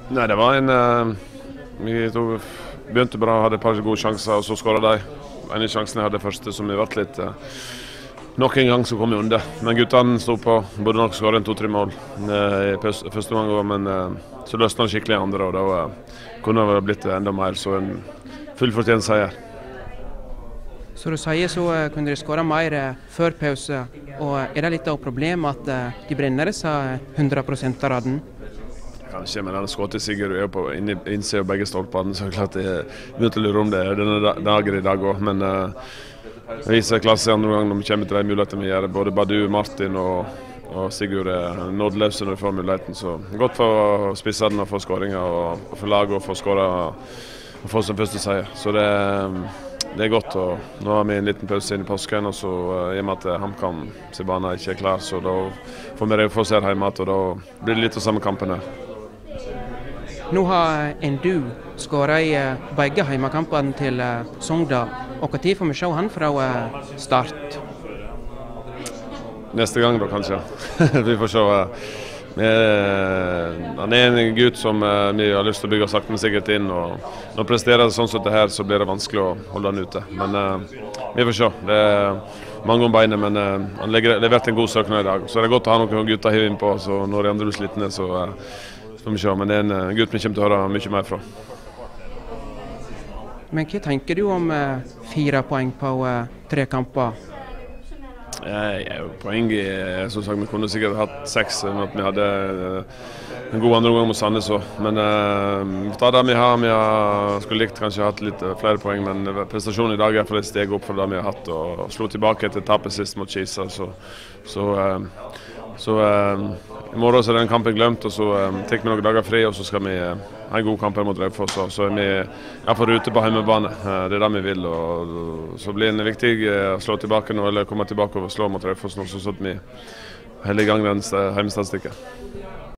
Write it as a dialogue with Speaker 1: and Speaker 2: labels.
Speaker 1: Nei, det var vi begynte bra, hadde et par gode sjanser, og så skåret de. En av sjansene jeg hadde første, som vi ble litt nok en gang så kom vi under. Men guttene stod på, burde nok skåre en 2-3 mål i første gang, men så løsnet det skikkelig i andre, og da kunne det blitt enda mer, så en fullfortjent seier.
Speaker 2: Så du sier så kunne de skåre mer før pause, og er det litt av problemet at de brenner disse 100%-radene?
Speaker 1: Kanskje, men han skåret til Sigurd er jo på innsida av begge stolpene, så klart det begynte å lure om det denne dagen i dag også, men det viser klasse andre gang når vi kommer til de mulighetene vi gjør. Både Badu, Martin og Sigurd er nådeløse når de får muligheten, så godt for spissene å få skåringer, og for laget å få skåret og få sin første seier. Så det er godt, og nå har vi en liten pause inn i påsken, og så i og med at HamKam sin bane ikke er klar, så da får vi få se hjemme, og da blir det litt av samme kampen her.
Speaker 2: Nå har Ndu skåret i begge hjemmekampene til Sogndal, og hva tid får vi se han fra start?
Speaker 1: Neste gang da, kanskje. Vi får se. Han er en gutt som vi har lyst til å bygge sakte, men sikkert inn, og når presterer det sånn som det her, så blir det vanskelig å holde han ute. Men vi får se. Det er mange om beinet, men han leverte en god søknad i dag. Så det er godt å ha noen gutter å hive inn på, så når de andre blir slitne, så får vi se. Men det er en gutt vi kommer til å høre mye mer fra.
Speaker 2: Men hva tenker du om 4 poeng på 3 kamper?
Speaker 1: Poeng som sagt, vi kunne sikkert hatt 6, at vi hadde en god andre omgang mot Sandnes også. Men vi tar det vi har. Vi skulle likt kanskje hatt litt flere poeng, men prestasjonen i dag er i hvert fall et steg opp for det vi har hatt, og slo tilbake etter tapet sist mot Kisa. Så i morgen så er den kampen glemt, og så tar vi noen dager fri, og så skal vi ha en god kamp mot Raufoss. Så er vi på rute på hjemmebane. Det er det vi vil, og så blir det viktig å slå tilbake nå, eller komme tilbake og slå mot Raufoss nå, så at vi holder i gang den hjemmestatistikken.